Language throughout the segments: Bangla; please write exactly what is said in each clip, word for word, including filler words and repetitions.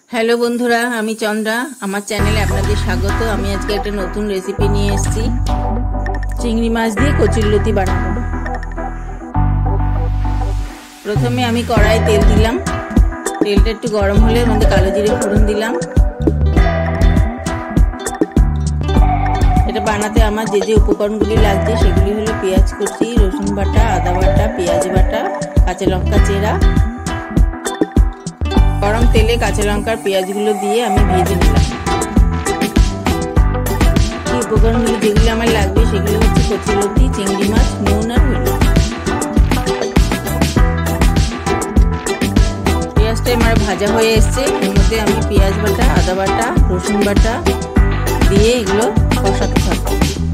हेलो बंधुरा आमी चंद्रा आमार चैनेले आपनादेर स्वागत। आमी आजके एकटा नतून रेसिपि निये एसेछि चिंगड़ी माछ दिये कचुरलति बानाबो। प्रथमे आमी कड़ाई तेल दिलाम, तेलटा एकटु गरम होले एर मध्ये कालो जिरे फोड़न दिलाम। এটা বানাতে আমার যে যে উপকরণগুলি লাগছে সেগুলি হলো পেঁয়াজ কুচি, রসুন বাটা, আদা বাটা, পেঁয়াজ বাটা, কাঁচা লঙ্কা চেরা। গরম তেলে কাঁচা লঙ্কার পেঁয়াজগুলো দিয়ে আমি ভেজে নিলাম। এই উপকরণগুলি যেগুলো আমার লাগবে সেগুলো হচ্ছে কচুরলতি, চিংড়ি মাছ, নুন আর হলুদ। পেঁয়াজটা আমার ভাজা হয়ে এসছে, এর মধ্যে আমি পেঁয়াজ বাটা, আদা বাটা, রসুন বাটা দিয়ে এগুলো কষাতে থাকবো।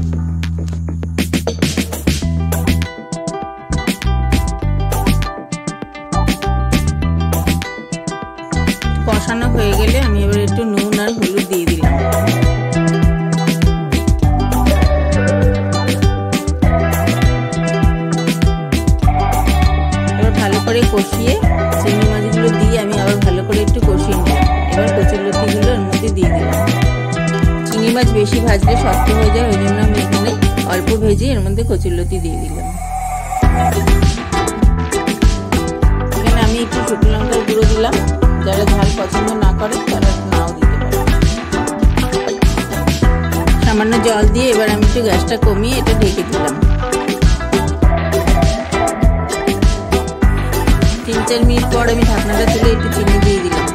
কষানো হয়ে গেলে আমি এবার একটু নুন আর হলুদ দিয়ে দিলাম। এবার ভালো করে কষিয়ে চিংড়ি মাছগুলো দিয়ে আমি আবার ভালো করে একটু কষিয়ে নিলাম। এবার কচুরলতিগুলো এর মধ্যে দিয়ে দিলাম। চিংড়ি মাছ বেশি ভাজলে শক্ত হয়ে যায়, ওই জন্য আমি এখানে অল্প ভেজে এর মধ্যে কচুরলতি দিয়ে দিলাম। এখানে আমি একটু শুকনো লঙ্কার গুঁড়ো দিলাম, যারা ঝাল পছন্দ না করে তারা নাও দিতে পারে। সামান্য জল দিয়ে এবার আমি একটু গ্যাসটা কমিয়ে এটা ঢেকে দিলাম। তিন চার মিনিট পর আমি ঢাকনাটা তুলে একটু চিনি দিয়ে দিলাম।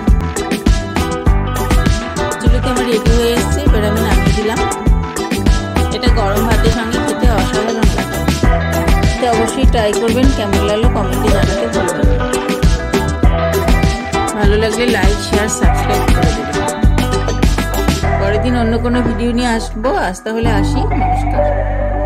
চুলোতে আমার রেডি হয়ে এসছে, এবার আমি নামিয়ে দিলাম। এটা গরম ভাতের সঙ্গে খেতে অসাধারণ লাগে। তো অবশ্যই ট্রাই করবেন, কেমন লাগলো কমেন্টে জানাতে ভুলবেন না। ভালো লাগলে লাইক শেয়ার সাবস্ক্রাইব করে দেবেন। পরের দিন অন্য কোনো ভিডিও নিয়ে আসবো। আজ তাহলে আসি, নমস্কার।